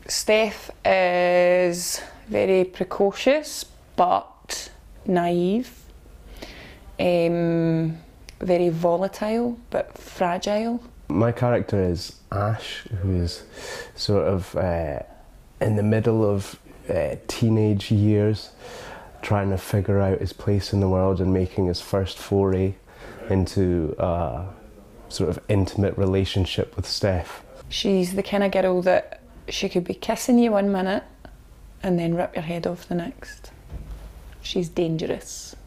Steph is very precocious but naive, very volatile but fragile. My character is Ash, who is sort of in the middle of teenage years, trying to figure out his place in the world and making his first foray into a sort of intimate relationship with Steph. She's the kind of girl that she could be kissing you one minute and then rip your head off the next. She's dangerous.